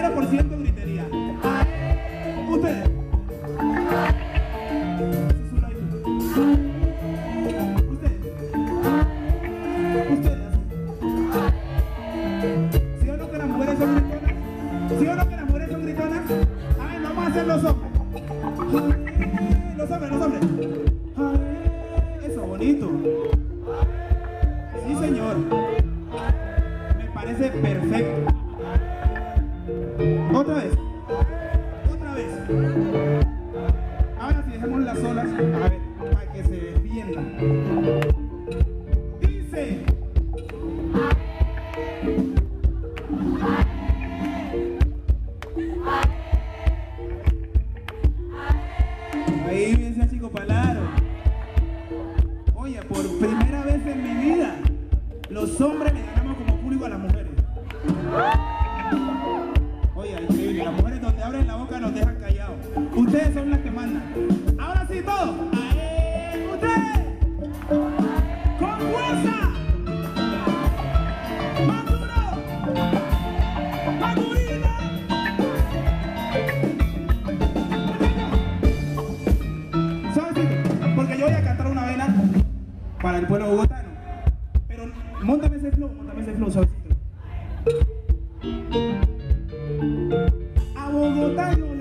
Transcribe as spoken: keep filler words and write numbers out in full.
cero por ciento gritería. Ustedes. Ese es un live. Ustedes. Ustedes. ¿Sí o no que las mujeres son gritonas? ¿Sí o no que las mujeres son gritonas? A ver, vamos a hacer los hombres. Los hombres, los hombres. Eso, bonito. Sí, señor. Me parece perfecto. Otra vez. Otra vez. Ahora sí, dejemos las olas. A ver, para que se defiendan. Dice. Ahí viene ese chico palaro. Oye, por primera vez en mi vida, los hombres le ganamos como público a las mujeres. Oye, increíble. Las mujeres donde abren la boca nos dejan callados. Ustedes son las que mandan. Ahora sí, todos. ¡Ae! ¡Ustedes! ¡Con fuerza! ¡Más duro! ¡Más durito! Porque yo voy a cantar una vena para el pueblo bogotano. Pero móntame ese flow, móntame ese flow, suavecito. A Bogotá no